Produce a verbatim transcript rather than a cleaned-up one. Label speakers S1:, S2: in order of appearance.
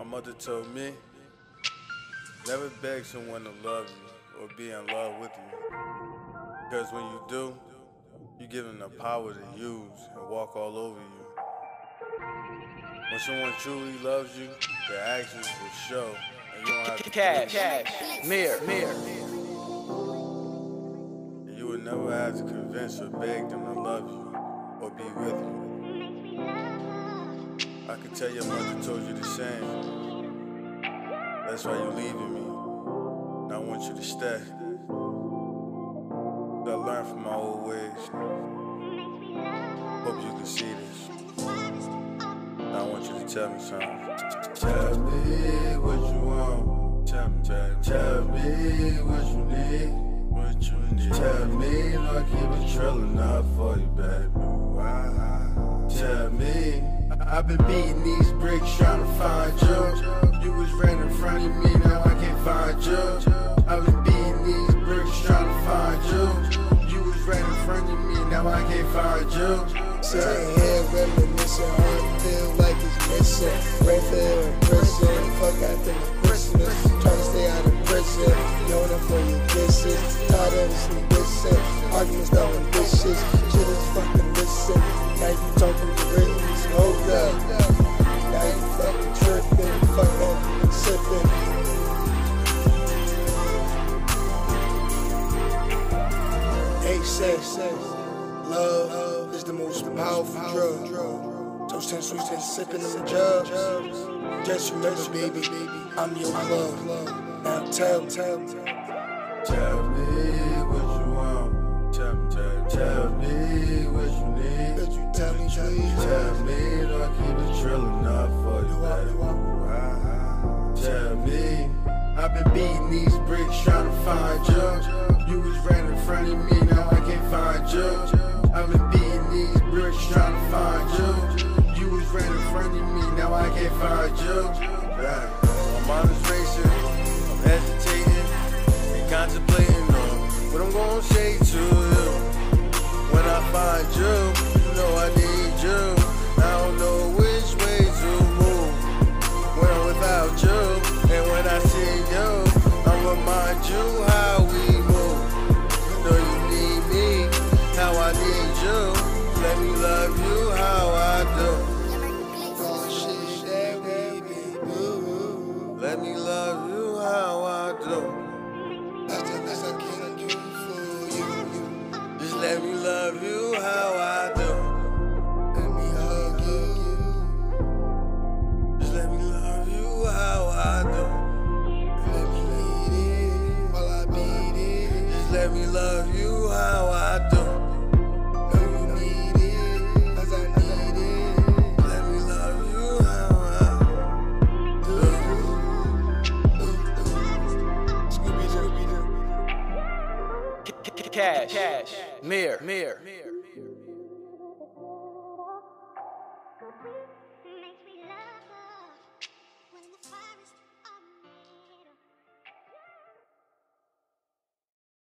S1: mother told me, never beg someone to love you or be in love with you. Because when you do, you give them the power to use and walk all over you. When someone truly loves you, their actions will show, and you don't have to
S2: cash, cash, mirror, mirror.
S1: And you would never have to convince or beg them to love you or be with you. I could tell your mother told you the same. That's why you're leaving me. And I want you to stay. I learned from my old ways. Hope you can see this. And I want you to tell me something. Tell me what you want. Tell me, baby. Tell me what you need. What you need. Tell me, I'll keep it trailing up for you, baby. Tell me. I've been beating these bricks trying to find you. You was right in front of me, now I can't find you. I've been beating these bricks trying to find you. You was right in front of me, now I can't find you.
S3: Sitting here reminiscing, heart feel like it's missing. Rainfield in prison, fuck after the Christmas. Trying to stay out of prison, knowing it for your kisses. Tired of this new dissing, arguments throwing dishes. Shit is fucking listen. Now you talking to writtens, hold up. Now you fucking tripping, fuck up and sipping. Hey, say, love is the most powerful drug. Toasting sweets and sipping them jugs. Just remember, baby, I'm your love. Now tell, tell,
S1: tell me what you want. Tell me, tell, tell me what you need.
S3: Could you tell me, please?
S1: Tell me, I'll keep it trailing up for you, baby. Tell me, I've been beating these bricks trying to find you. You was right in front of me, now I can't find you. I've been beating these bricks trying to find you. You was right in front of me, now I can't find you. My mind is racing, I'm hesitating and contemplating on what I'm gonna say to you. When I find you, you know I need you. I don't know which way to move when I'm without you. And when I see you, I'll remind you how we move. You know you need me, how I need you. Let me love you how I do. Let me love you how I do.
S3: That's the best I can do for you.
S1: Just let me love you how I do.
S3: Let me hug you.
S1: Just let me love you how I do.
S3: Let me lead it while I beat it.
S1: Just let me love you how I do.
S3: Know you need it as I need it.
S1: Let me love you how I do.
S3: Scooby Doo.
S2: Cash, cash, mirror, mirror.